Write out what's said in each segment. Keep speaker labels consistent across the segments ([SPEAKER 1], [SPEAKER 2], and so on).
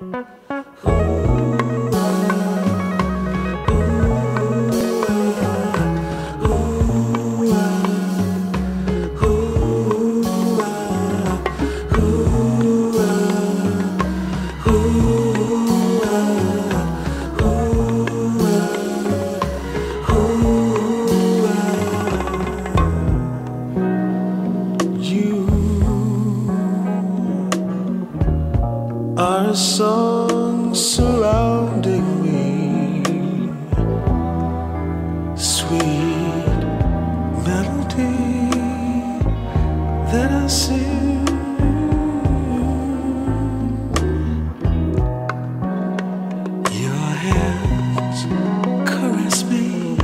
[SPEAKER 1] A song surrounding me, sweet melody that I sing. Your hands caress me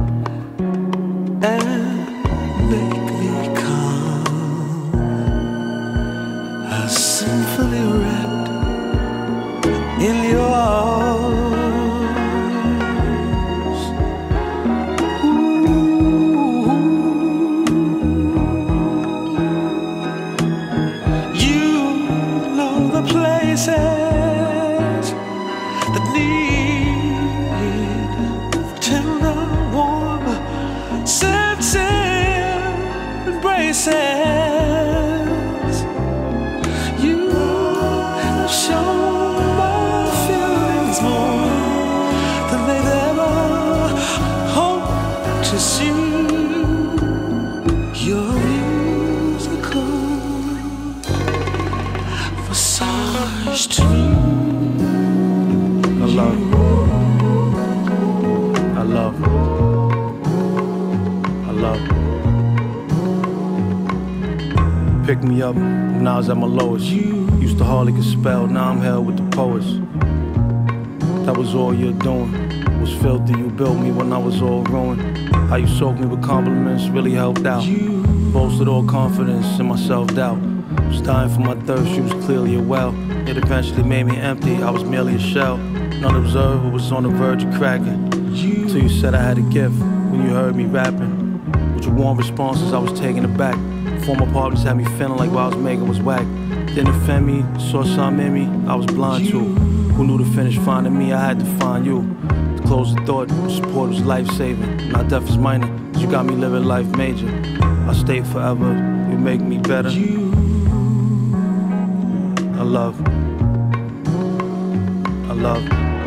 [SPEAKER 1] and make me calm, a symphony wrapped in your arms. Ooh. You know the places that need tender, warm, sincere embraces. You show to see your musical massage to me.
[SPEAKER 2] I love, I love, I love. Pick me up when I was at my lowest. Used to hardly get spelled, now I'm held with the poets. That was all you're doing. Was filthy, you built me when I was all ruined. How you soaked me with compliments really helped out. Boasted all confidence in my self-doubt. Was dying for my thirst, you was clearly a well. It eventually made me empty, I was merely a shell. None observed, was on the verge of cracking. Till you said I had a gift when you heard me rapping. With your warm responses, I was taken aback. Former partners had me feeling like what I was making was whack. Didn't offend me, saw something in me, I was blind to. Who knew to finish finding me, I had to find you. Close the thought, support was life-saving. Not death is minor, cause you got me living life major. I'll stay forever, you make me better. I love, I love.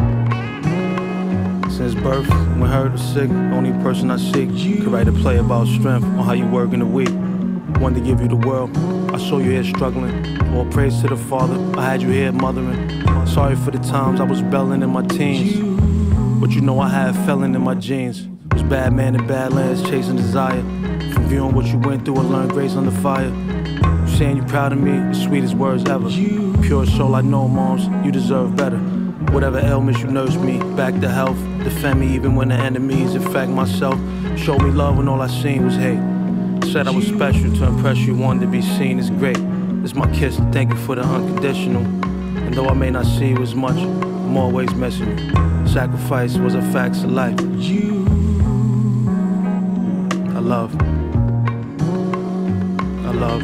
[SPEAKER 2] Since birth, when hurt or sick, only person I seek could write a play about strength on how you work in the week. Wanted to give you the world, I saw you here struggling. All praise to the Father, I had you here mothering. Sorry for the times I was rebelling in my teens. But you know I had felon in my genes. Was bad man in badlands, chasing desire. From viewing what you went through, I learned grace under fire. You saying you proud of me, the sweetest words ever. Pure soul, I know, moms, you deserve better. Whatever ailments you nursed me, back to health. Defend me even when the enemies infect myself. Showed me love when all I seen was hate. Said I was special to impress you, wanted to be seen as great. It's my kiss to thank you for the unconditional. And though I may not see you as much, I'm always missing you. Sacrifice was a fact of life. I love, I love.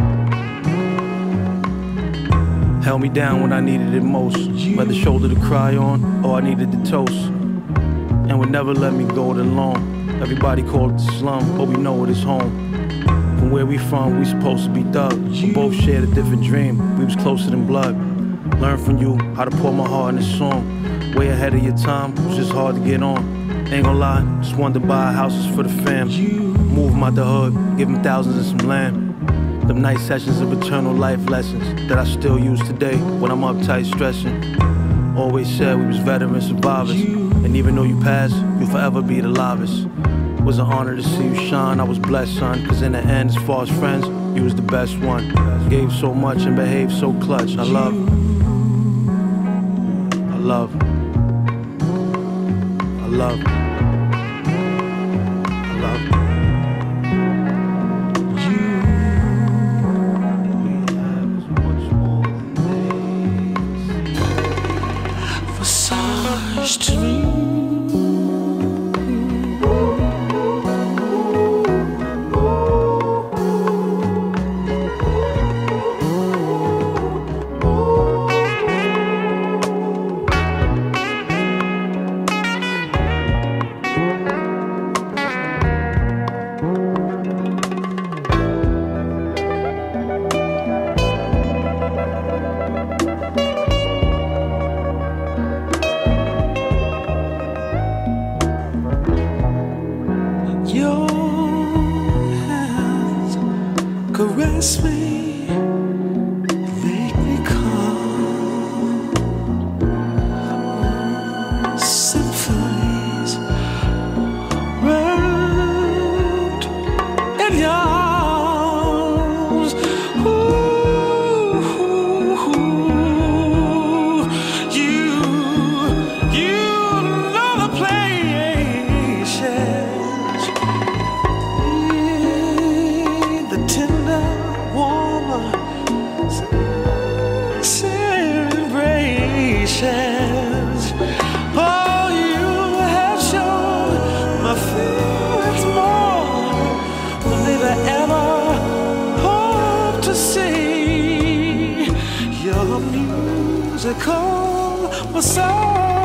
[SPEAKER 2] Held me down when I needed it most. Whether shoulder to cry on or I needed the toast. And would never let me go it alone. Everybody called it the slum, but we know it is home. From where we from, we supposed to be thugs. We both shared a different dream, we was closer than blood. Learned from you how to pour my heart in this song. Way ahead of your time, it was just hard to get on. Ain't gonna lie, just wanted to buy houses for the fam. Move them out the hood, give them thousands and some land. Them night sessions of eternal life lessons that I still use today when I'm uptight stressing. Always said we was veteran survivors. And even though you passed, you'll forever be the livest. It was an honor to see you shine, I was blessed, son. Cause in the end, as far as friends, you was the best one. Gave so much and behaved so clutch. I love, I love, I love, I love.
[SPEAKER 1] Massage to me. caress me, make me calm. Symphonies wrapped in your arms. You know the places, the tender, warm embraces. Oh, you have shown my feelings more than they've ever hoped to see. Your musical was so